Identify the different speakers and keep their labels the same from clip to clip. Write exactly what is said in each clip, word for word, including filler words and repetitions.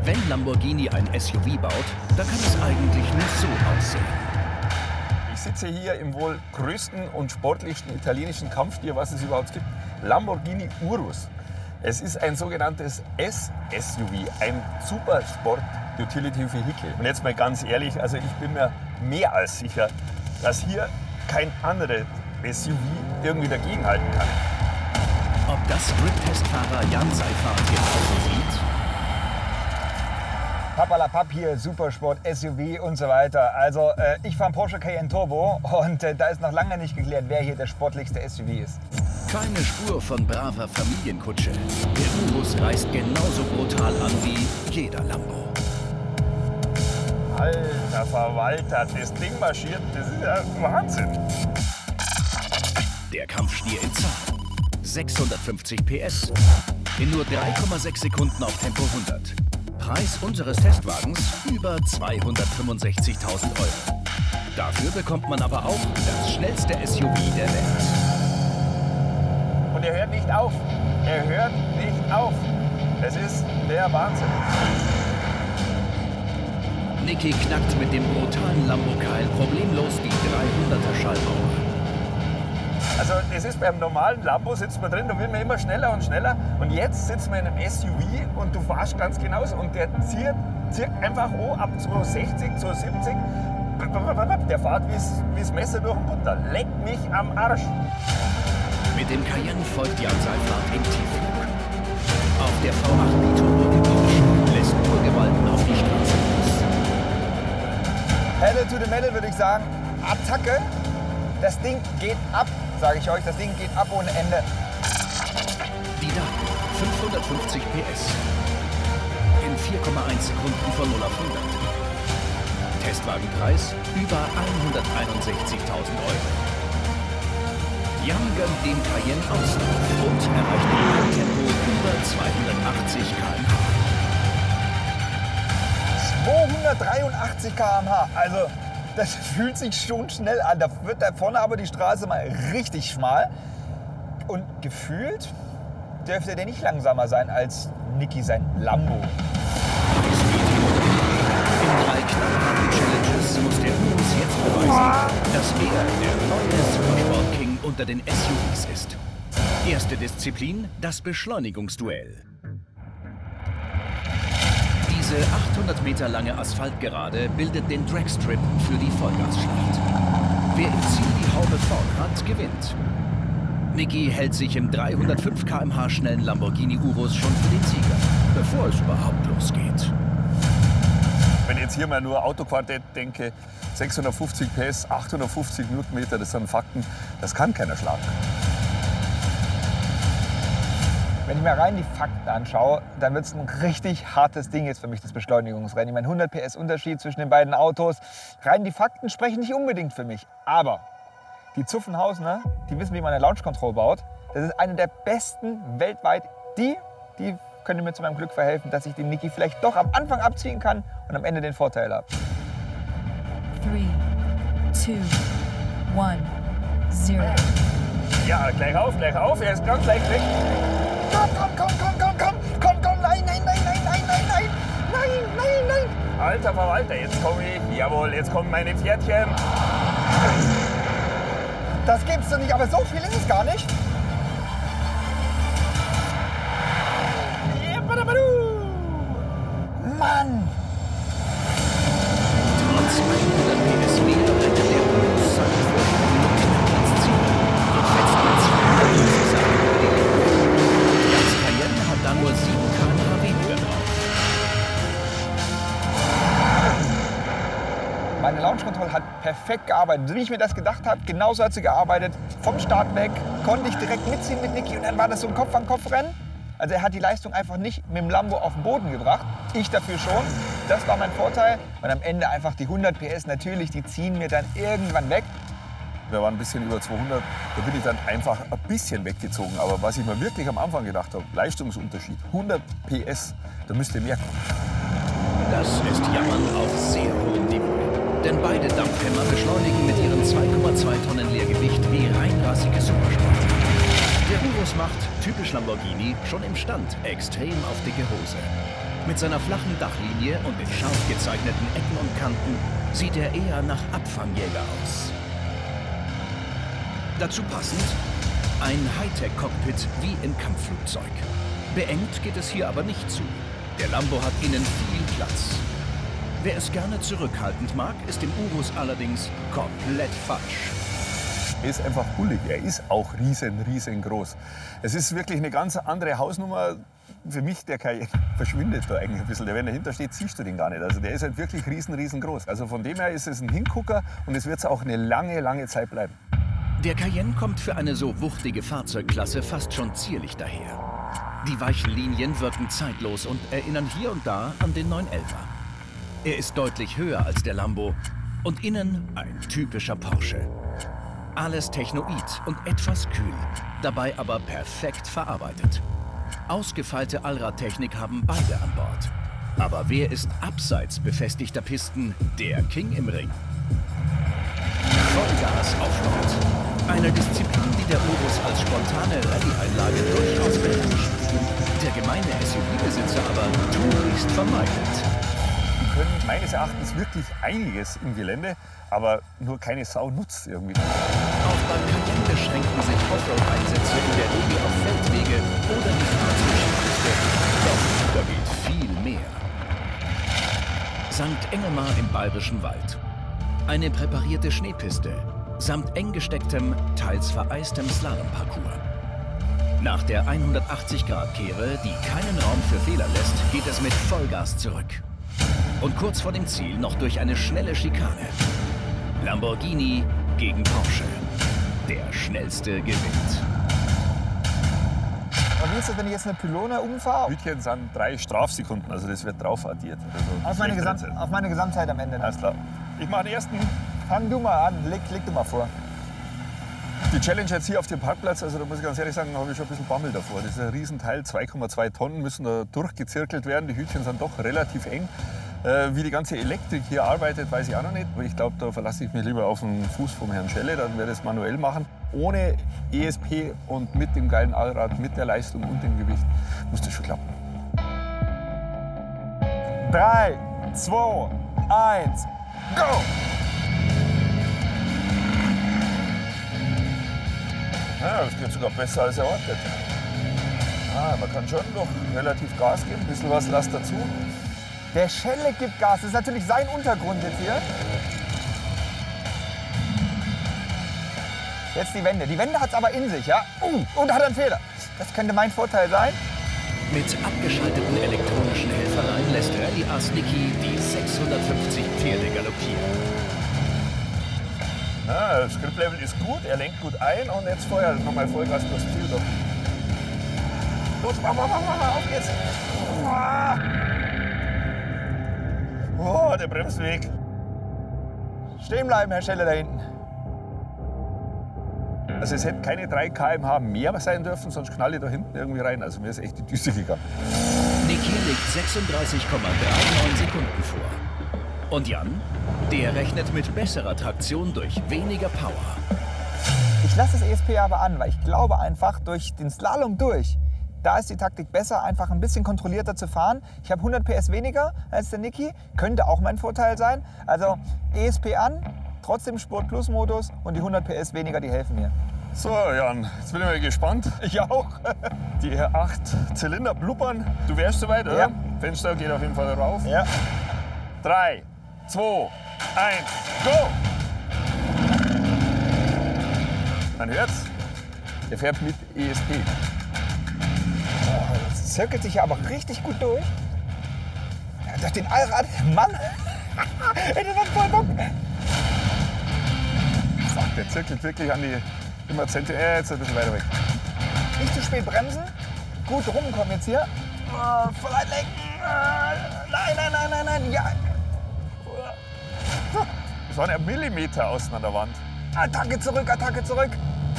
Speaker 1: Wenn Lamborghini ein S U V baut, dann kann es eigentlich nur so aussehen.
Speaker 2: Ich sitze hier im wohl größten und sportlichsten italienischen Kampftier, was es überhaupt gibt, Lamborghini Urus. Es ist ein sogenanntes S-S U V, ein Supersport-Utility-Vehikel. Und jetzt mal ganz ehrlich, also ich bin mir mehr als sicher, dass hier kein anderes S U V irgendwie dagegenhalten kann.
Speaker 1: Ob das Grip-Testfahrer Jan Seifert genauso sieht?
Speaker 3: Papalapap hier, Supersport, S U V und so weiter. Also äh, ich fahre Porsche Cayenne Turbo und äh, da ist noch lange nicht geklärt, wer hier der sportlichste S U V ist.
Speaker 1: Keine Spur von braver Familienkutsche. Der Urus reißt genauso brutal an wie jeder Lambo.
Speaker 2: Alter Verwalter, das Ding marschiert, das ist ja Wahnsinn.
Speaker 1: Der Kampfstier in Zahlen. sechshundertfünfzig P S. In nur drei Komma sechs Sekunden auf Tempo hundert. Preis unseres Testwagens über zweihundertfünfundsechzigtausend Euro. Dafür bekommt man aber auch das schnellste S U V der Welt.
Speaker 2: Und er hört nicht auf. Er hört nicht auf. Es ist der Wahnsinn.
Speaker 1: Niki knackt mit dem brutalen Lambo-Keil problemlos die dreihunderter Schallmauer.
Speaker 2: Also es ist beim normalen Lambo, sitzt man drin, da will man immer schneller und schneller. Und jetzt sitzt man in einem S U V und du fährst ganz genauso. Und der zieht, zieht einfach an ab zweihundertsechzig, zweihundertsiebzig. Der fährt wie das Messer durch den Butter. Leck mich am Arsch.
Speaker 1: Mit dem Cayenne folgt Jan Seifert im Tiefflug. Auch der V acht Biturbo im Porsche lässt nur Gewalten auf die Straße los.
Speaker 3: Pedal to the metal würde ich sagen, Attacke. Das Ding geht ab, sage ich euch. Das Ding geht ab ohne Ende.
Speaker 1: Die Daten, fünfhundertfünfzig P S. In vier Komma eins Sekunden von null auf hundert. Testwagenpreis über hunderteinundsechzigtausend Euro. Jan gönnt dem Cayenne Auslauf und erreicht ein Tempo über zweihundertachtzig Kilometer pro Stunde.
Speaker 3: zweihundertdreiundachtzig Kilometer pro Stunde. Also, das fühlt sich schon schnell an. Da wird da vorne aber die Straße mal richtig schmal. Und gefühlt dürfte der nicht langsamer sein als Niki sein Lambo.
Speaker 1: In drei knallharten Challenges muss der Urus jetzt beweisen, dass er der neue Supersport-King unter den S U Vs ist. Erste Disziplin, das Beschleunigungsduell. Diese achthundert Meter lange Asphaltgerade bildet den Dragstrip für die Vollgasschlacht. Wer im Ziel die Haube vorn hat, gewinnt. Niki hält sich im dreihundertfünf Kilometer pro Stunde schnellen Lamborghini Urus schon für den Sieger, bevor es überhaupt losgeht.
Speaker 2: Wenn ich jetzt hier mal nur Autoquartett denke, sechshundertfünfzig P S, achthundertfünfzig Newtonmeter, das sind Fakten, das kann keiner schlagen.
Speaker 3: Wenn ich mir rein die Fakten anschaue, dann wird es ein richtig hartes Ding jetzt für mich, das Beschleunigungsrennen. Ich meine, hundert P S Unterschied zwischen den beiden Autos. Rein die Fakten sprechen nicht unbedingt für mich. Aber die Zuffenhausener, die wissen, wie man eine Launch Control baut. Das ist eine der besten weltweit. Die, die können mir zu meinem Glück verhelfen, dass ich den Niki vielleicht doch am Anfang abziehen kann und am Ende den Vorteil habe.
Speaker 4: Three, two, one, zero.
Speaker 2: Ja, gleich auf, gleich auf, er ist ganz leicht weg.
Speaker 3: Komm, komm, komm, komm, komm, komm, komm, komm, nein, nein, nein, nein, nein, nein, nein, nein, nein, nein.
Speaker 2: Alter Verwalter, jetzt komme ich, jawohl, jetzt kommen meine Pferdchen.
Speaker 3: Das gibt's doch nicht, aber so viel ist es gar nicht. Mann!
Speaker 1: Trotz hundert P S mehr rettet der Urus seinen Vorsprung knapp ins Ziel und fetzt mit zweihundertdreißig Sachen über die Linie. Jans Cayenne hat dann nur sieben Kilometer pro Stunde weniger drauf.
Speaker 3: Meine Launch Control hat perfekt gearbeitet. Wie ich mir das gedacht habe, genauso hat sie gearbeitet. Vom Start weg konnte ich direkt mitziehen mit Niki und dann war das so ein Kopf-an-Kopf-Rennen. Also er hat die Leistung einfach nicht mit dem Lambo auf den Boden gebracht. Ich dafür schon. Das war mein Vorteil. Und am Ende einfach die hundert P S natürlich, die ziehen mir dann irgendwann weg.
Speaker 2: Wir waren ein bisschen über zweihundert, da bin ich dann einfach ein bisschen weggezogen. Aber was ich mir wirklich am Anfang gedacht habe, Leistungsunterschied, hundert P S, da müsste mehr kommen.
Speaker 1: Das ist Jammern auf sehr hohem Niveau. Denn beide Dampfhämmer beschleunigen mit ihren zwei Komma zwei Tonnen Leergewicht wie reinrassige Supersportler. Der Urus macht, typisch Lamborghini, schon im Stand extrem auf dicke Hose. Mit seiner flachen Dachlinie und den scharf gezeichneten Ecken und Kanten sieht er eher nach Abfangjäger aus. Dazu passend ein Hightech-Cockpit wie im Kampfflugzeug. Beengt geht es hier aber nicht zu. Der Lambo hat innen viel Platz. Wer es gerne zurückhaltend mag, ist im Urus allerdings komplett falsch.
Speaker 2: Er ist einfach bullig. Er ist auch riesen, riesengroß. Es ist wirklich eine ganz andere Hausnummer. Für mich, der Cayenne verschwindet da eigentlich ein bisschen. Wenn er dahinter steht, siehst du den gar nicht. Also der ist halt wirklich riesen, riesengroß. Also von dem her ist es ein Hingucker und es wird auch eine lange, lange Zeit bleiben.
Speaker 1: Der Cayenne kommt für eine so wuchtige Fahrzeugklasse fast schon zierlich daher. Die weichen Linien wirken zeitlos und erinnern hier und da an den neun elfer. Er ist deutlich höher als der Lambo und innen ein typischer Porsche. Alles technoid und etwas kühl, dabei aber perfekt verarbeitet. Ausgefeilte Allradtechnik haben beide an Bord. Aber wer ist abseits befestigter Pisten der King im Ring? Vollgas auf Bord. Eine Disziplin, die der Urus als spontane Rallye-Einlage durchaus beherrscht. Der gemeine S U V-Besitzer aber tunlichst vermeidet.
Speaker 2: Die können meines Erachtens wirklich einiges im Gelände, aber nur keine Sau nutzt irgendwie.
Speaker 1: Auch beim Cayenne beschränken sich Offroad-Einsätze in der Regel auf Feldwege oder die Fahrt zur Skipiste. Doch da geht viel mehr. Sankt Engelmar im Bayerischen Wald. Eine präparierte Schneepiste samt eng gestecktem, teils vereistem Slalomparcours. Nach der hundertachtzig Grad Kehre, die keinen Raum für Fehler lässt, geht es mit Vollgas zurück. Und kurz vor dem Ziel noch durch eine schnelle Schikane. Lamborghini gegen Porsche. Der schnellste gewinnt.
Speaker 3: Und wie ist das, wenn ich jetzt eine Pylone umfahre?
Speaker 2: Hütchen sind drei Strafsekunden, also das wird drauf addiert. Also
Speaker 3: Auf meine,
Speaker 2: schlecht
Speaker 3: Gesamt,
Speaker 2: erzählt.
Speaker 3: auf meine Gesamtzeit am Ende.
Speaker 2: Alles klar. Ich mache den ersten.
Speaker 3: Fang du mal an, leg, leg du mal vor.
Speaker 2: Die Challenge jetzt hier auf dem Parkplatz, also da muss ich ganz ehrlich sagen, da habe ich schon ein bisschen Bammel davor. Das ist ein Riesenteil, zwei Komma zwei Tonnen müssen da durchgezirkelt werden. Die Hütchen sind doch relativ eng. Äh, wie die ganze Elektrik hier arbeitet, weiß ich auch noch nicht. Aber ich glaube, da verlasse ich mich lieber auf den Fuß vom Herrn Schelle, dann werde ich es manuell machen. Ohne E S P und mit dem geilen Allrad, mit der Leistung und dem Gewicht, muss das schon klappen.
Speaker 3: Drei, zwei, eins, go!
Speaker 2: Ja, das geht sogar besser als erwartet. Ah, man kann schon noch relativ Gas geben, ein bisschen was lasst dazu.
Speaker 3: Der Schelle gibt Gas, das ist natürlich sein Untergrund jetzt hier. Jetzt die Wende. Die Wende hat es aber in sich, ja? Uh, und hat einen Fehler. Das könnte mein Vorteil sein.
Speaker 1: Mit abgeschalteten elektronischen Helferlein lässt Rallye-Ass Niki die sechshundertfünfzig Pferde galoppieren.
Speaker 2: Ja, das Grip-Level ist gut, er lenkt gut ein und jetzt vorher nochmal Vollgas durchs Ziel. Doch. Los, mach, mach, mach, mach, auf geht's! Oh, der Bremsweg.
Speaker 3: Stehen bleiben, Herr Schelle, da hinten.
Speaker 2: Also es hätte keine drei Kilometer pro Stunde mehr sein dürfen, sonst knalle ich da hinten irgendwie rein. Also mir ist echt die Düse gegangen.
Speaker 1: Niki legt sechsunddreißig Komma neununddreißig Sekunden vor. Und Jan? Der rechnet mit besserer Traktion durch weniger Power.
Speaker 3: Ich lasse das E S P aber an, weil ich glaube einfach, durch den Slalom durch, da ist die Taktik besser, einfach ein bisschen kontrollierter zu fahren. Ich habe hundert P S weniger als der Niki, könnte auch mein Vorteil sein. Also E S P an, trotzdem Sport-Plus-Modus und die hundert P S weniger, die helfen mir.
Speaker 2: So, Jan, jetzt bin ich mal gespannt.
Speaker 3: Ich auch.
Speaker 2: Die acht Zylinder blubbern. Du wärst soweit, oder?
Speaker 3: Ja.
Speaker 2: Fenster geht auf jeden Fall rauf.
Speaker 3: Ja.
Speaker 2: Drei, zwei, eins, go! Man hört's, er fährt mit E S P.
Speaker 3: Oh, das zirkelt sich ja aber richtig gut durch. Ja, durch den Allrad, Mann! Ey, das hat voll Bock!
Speaker 2: Fuck, der zirkelt wirklich an die immer Zentimeter. Äh, jetzt ein bisschen weiter weg.
Speaker 3: Nicht zu spät bremsen. Gut rumkommen jetzt hier. Oh, voll einlenken. Oh, nein, nein, nein, nein, nein. Ja.
Speaker 2: Das waren ja Millimeter außen an der Wand.
Speaker 3: Attacke zurück, Attacke zurück.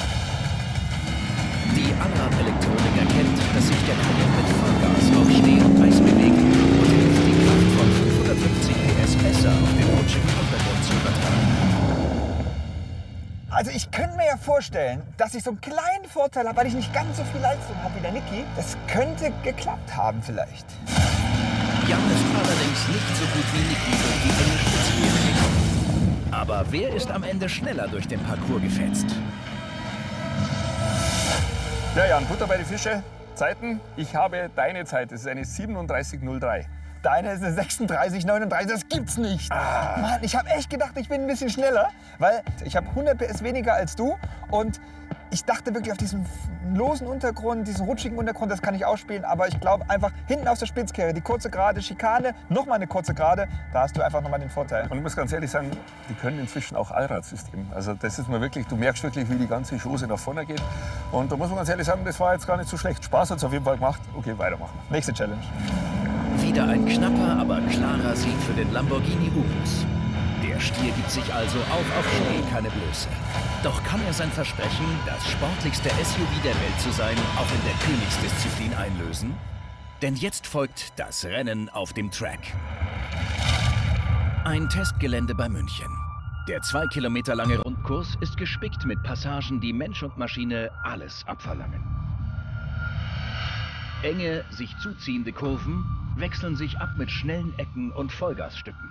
Speaker 1: Die Allradelektronik erkennt, dass sich der Cayenne mit Vollgas auf Schnee und Eis bewegt und hilft die Kraft von fünfhundertfünfzig P S besser auf den rutschigen Untergrund zu übertragen.
Speaker 3: Also ich könnte mir ja vorstellen, dass ich so einen kleinen Vorteil habe, weil ich nicht ganz so viel Leistung habe wie der Niki. Das könnte geklappt haben vielleicht.
Speaker 1: Jan ist allerdings nicht so gut wie Niki durch die enge Spitzkehre gekommen. Aber wer ist am Ende schneller durch den Parcours gefetzt?
Speaker 2: Ja, Jan, Butter bei die Fische. Zeiten. Ich habe deine Zeit. Das ist eine siebenunddreißig null drei.
Speaker 3: Deine ist eine sechsunddreißig neununddreißig, das gibt's nicht. Ah. Mann, ich habe echt gedacht, ich bin ein bisschen schneller, weil ich habe hundert P S weniger als du und ich dachte wirklich auf diesen losen Untergrund, diesen rutschigen Untergrund, das kann ich ausspielen, aber ich glaube einfach hinten aus der Spitzkehre, die kurze Gerade, Schikane, nochmal eine kurze Gerade, da hast du einfach nochmal den Vorteil.
Speaker 2: Und ich muss ganz ehrlich sagen, die können inzwischen auch Allradsystem. Also das ist mir wirklich, du merkst wirklich, wie die ganze Chose nach vorne geht. Und da muss man ganz ehrlich sagen, das war jetzt gar nicht so schlecht. Spaß hat es auf jeden Fall gemacht. Okay, weitermachen.
Speaker 3: Nächste Challenge.
Speaker 1: Wieder ein knapper, aber klarer Sieg für den Lamborghini Urus. Der Stier gibt sich also auch auf Schnee keine Blöße. Doch kann er sein Versprechen, das sportlichste S U V der Welt zu sein, auch in der Königsdisziplin einlösen? Denn jetzt folgt das Rennen auf dem Track. Ein Testgelände bei München. Der zwei Kilometer lange Rundkurs ist gespickt mit Passagen, die Mensch und Maschine alles abverlangen. Enge, sich zuziehende Kurven wechseln sich ab mit schnellen Ecken und Vollgasstücken.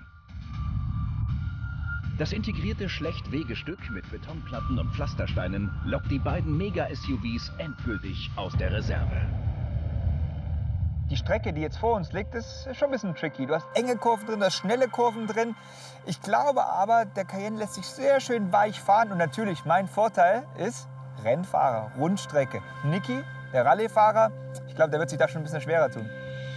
Speaker 1: Das integrierte Schlechtwegestück mit Betonplatten und Pflastersteinen lockt die beiden Mega-S U Vs endgültig aus der Reserve.
Speaker 3: Die Strecke, die jetzt vor uns liegt, ist schon ein bisschen tricky. Du hast enge Kurven drin, du hast schnelle Kurven drin. Ich glaube aber, der Cayenne lässt sich sehr schön weich fahren. Und natürlich, mein Vorteil ist Rennfahrer, Rundstrecke. Niki, der Rallyefahrer, ich glaube, der wird sich da schon ein bisschen schwerer tun.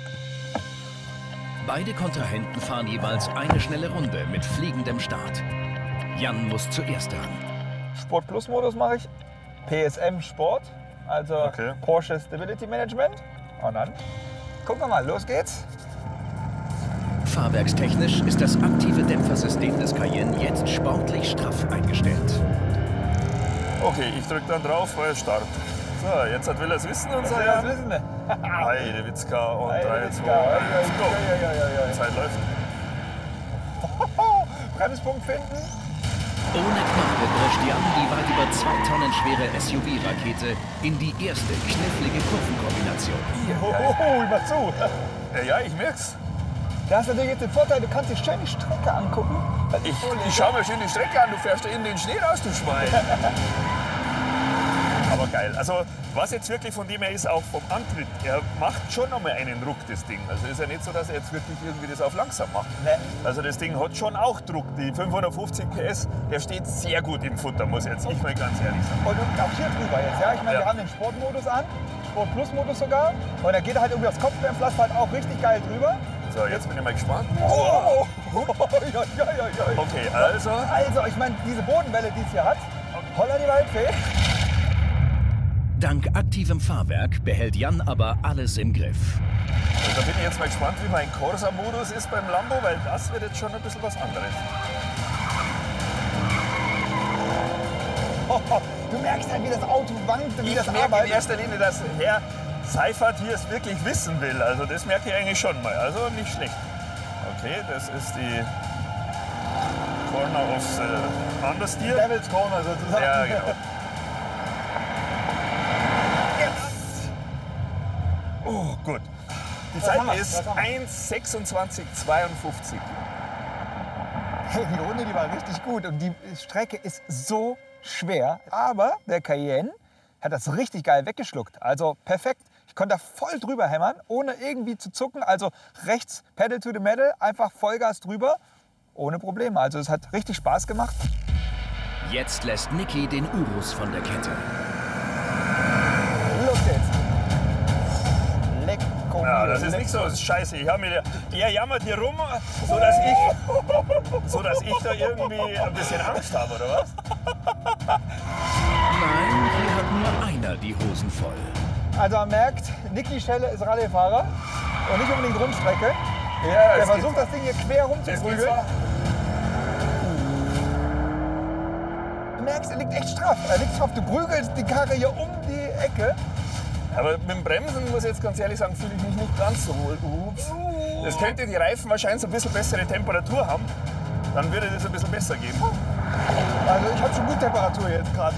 Speaker 1: Beide Kontrahenten fahren jeweils eine schnelle Runde mit fliegendem Start. Jan muss zuerst dran.
Speaker 3: Sport Plus Modus mache ich. P S M Sport, also
Speaker 2: Okay.
Speaker 3: Porsche Stability Management. Und dann gucken wir mal, los geht's.
Speaker 1: Fahrwerkstechnisch ist das aktive Dämpfersystem des Cayenne jetzt sportlich straff eingestellt.
Speaker 2: Okay, ich drücke dann drauf, weil Start. So, jetzt hat will er es wissen und so.
Speaker 3: Das
Speaker 2: Ja.
Speaker 3: wissen wir.
Speaker 2: Heide Witzka und drei,
Speaker 3: Witzka.
Speaker 2: zwei, eins, go. Die Zeit läuft.
Speaker 3: Bremspunkt finden.
Speaker 1: Ohne Gnade drescht Jan die weit über zwei Tonnen schwere S U V-Rakete in die erste knifflige Kurvenkombination.
Speaker 3: Oh, immer zu.
Speaker 2: Ja, ja, ich merk's.
Speaker 3: Da hast du natürlich jetzt den Vorteil, du kannst dir schön die Strecke angucken.
Speaker 2: Ich, ich schau mir schön die Strecke an, du fährst da in den Schnee raus, du Schwein. Aber geil. Also, was jetzt wirklich von dem her ist, auch vom Antritt, er macht schon noch mal einen Ruck, das Ding. Also, ist ja nicht so, dass er jetzt wirklich irgendwie das auf langsam macht.
Speaker 3: Nee.
Speaker 2: Also, das Ding hat schon auch Druck. Die fünfhundertfünfzig P S, der steht sehr gut im Futter, muss jetzt ich mal ganz ehrlich sagen.
Speaker 3: Und auch hier drüber jetzt, ja. Ich meine,
Speaker 2: Ja.
Speaker 3: wir haben den Sportmodus an, Sport Plus Modus sogar. Und da geht er halt irgendwie aufs Kopfsteinpflaster halt auch richtig geil drüber.
Speaker 2: So, jetzt bin ich mal gespannt.
Speaker 3: Oh! ja, ja, ja, ja.
Speaker 2: Okay, also.
Speaker 3: Also, ich meine, diese Bodenwelle, die es hier hat, holla die Waldfee.
Speaker 1: Dank aktivem Fahrwerk behält Jan aber alles im Griff.
Speaker 2: Und da bin ich jetzt mal gespannt, wie mein Corsa-Modus ist beim Lambo, weil das wird jetzt schon ein bisschen was anderes.
Speaker 3: Du merkst halt, wie das Auto wankt und wie
Speaker 2: Ich
Speaker 3: das
Speaker 2: merke in
Speaker 3: arbeitet.
Speaker 2: erster Linie, dass Herr Seifert hier es wirklich wissen will. Also das merke ich eigentlich schon mal. Also nicht schlecht. Okay, das ist die Corner of the Understeer.
Speaker 3: Devil's Corner sozusagen.
Speaker 2: Ja, genau. Oh, gut. Die Zeit
Speaker 3: haben wir?
Speaker 2: ist
Speaker 3: Was haben wir?
Speaker 2: eins sechsundzwanzig zweiundfünfzig.
Speaker 3: Hey, die Runde, die war richtig gut und die Strecke ist so schwer. Aber der Cayenne hat das richtig geil weggeschluckt. Also perfekt. Ich konnte da voll drüber hämmern, ohne irgendwie zu zucken. Also rechts Pedal to the Metal, einfach Vollgas drüber, ohne Probleme. Also es hat richtig Spaß gemacht.
Speaker 1: Jetzt lässt Niki den Urus von der Kette.
Speaker 3: Los geht's. Lecko.
Speaker 2: Ja, das ist nicht so scheiße. Ich habe mir, er jammert hier rum, sodass ich, sodass ich da irgendwie ein bisschen Angst habe, oder was?
Speaker 1: Nein, hier hat nur einer die Hosen voll.
Speaker 3: Also man merkt, Niki Schelle ist Rallyefahrer und nicht unbedingt Rundstrecke.
Speaker 2: Ja,
Speaker 3: Der
Speaker 2: es
Speaker 3: versucht
Speaker 2: geht-
Speaker 3: das Ding hier quer
Speaker 2: es geht
Speaker 3: rumzuprügeln.
Speaker 2: zwar-
Speaker 3: Du merkst, er liegt echt straff. Er liegt straff. Du prügelst die Karre hier um die Ecke.
Speaker 2: Aber mit dem Bremsen, muss ich jetzt ganz ehrlich sagen, fühle ich mich nicht ganz so wohl. Ups. Das könnte die Reifen wahrscheinlich ein bisschen bessere Temperatur haben. Dann würde das ein bisschen besser gehen.
Speaker 3: Also ich habe schon gut Temperatur jetzt gerade.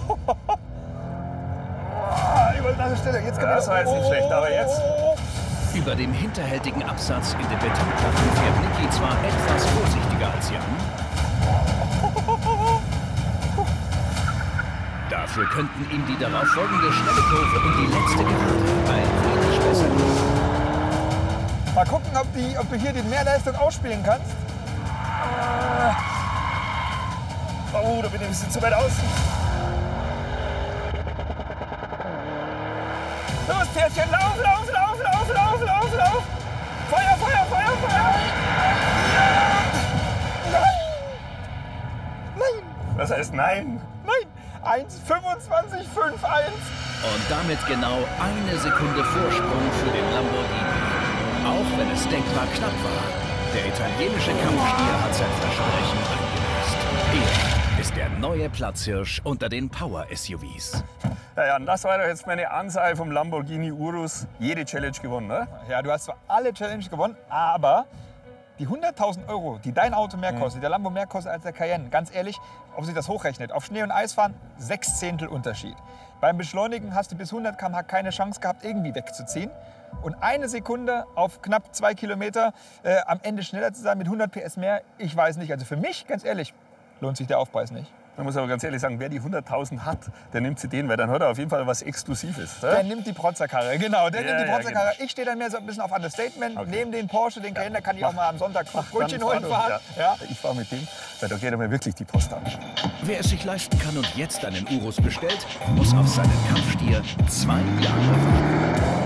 Speaker 3: Überall nasse Stelle. Jetzt
Speaker 2: Ja, das war jetzt nicht schlecht, aber jetzt-
Speaker 1: Über dem hinterhältigen Absatz in den Betonplatten fährt Niki zwar etwas vorsichtiger als Jan. Dafür könnten ihm die darauf folgende schnelle Kurve und die letzte Gerade ein wenig besser liegen.
Speaker 3: Mal gucken, ob, die, ob du hier die Mehrleistung ausspielen kannst.
Speaker 2: Oh, da bin ich ein bisschen zu weit außen. Los, Pferdchen, lauf, lauf, lauf, lauf, lauf, lauf, lauf. Feuer, Feuer, Feuer, Feuer.
Speaker 3: Nein! Nein!
Speaker 2: Was heißt nein?
Speaker 3: Nein! eins fünfundzwanzig fünf eins.
Speaker 1: Und damit genau eine Sekunde Vorsprung für den Lamborghini. Auch wenn es denkbar knapp war. Der italienische Kampfstier hat sein Versprechen eingelöst. Er ist der neue Platzhirsch unter den Power-S U Vs.
Speaker 2: Ja, ja, und das war doch jetzt meine Ansage vom Lamborghini Urus. Jede Challenge gewonnen, ne?
Speaker 3: Ja, du hast zwar alle Challenges gewonnen, aber die hunderttausend Euro, die dein Auto mehr kostet, mhm. der Lambo mehr kostet als der Cayenne, ganz ehrlich, ob sich das hochrechnet, auf Schnee und Eis fahren, sechs Zehntel Unterschied. Beim Beschleunigen hast du bis hundert Kilometer pro Stunde keine Chance gehabt, irgendwie wegzuziehen. Und eine Sekunde auf knapp zwei Kilometer äh, am Ende schneller zu sein mit hundert P S mehr, ich weiß nicht. Also für mich, ganz ehrlich, lohnt sich der Aufpreis nicht.
Speaker 2: Man muss aber ganz ehrlich sagen, wer die hunderttausend hat, der nimmt sie den, weil dann hat er auf jeden Fall was Exklusives.
Speaker 3: Der ja? nimmt die Protzerkarre, genau, der
Speaker 2: ja,
Speaker 3: nimmt die
Speaker 2: ja,
Speaker 3: Protzerkarre.
Speaker 2: genau.
Speaker 3: Ich stehe dann mehr so ein bisschen auf Understatement,
Speaker 2: okay.
Speaker 3: neben den Porsche, den Cayenne, da kann ich auch mal am Sonntag
Speaker 2: Ach,
Speaker 3: Brötchen holen
Speaker 2: fahr
Speaker 3: fahren.
Speaker 2: Ja. Ja. Ich fahre mit dem, weil da geht er mir wirklich die Post an.
Speaker 1: Wer es sich leisten kann und jetzt einen Urus bestellt, muss auf seinen Kampfstier zwei Jahre warten.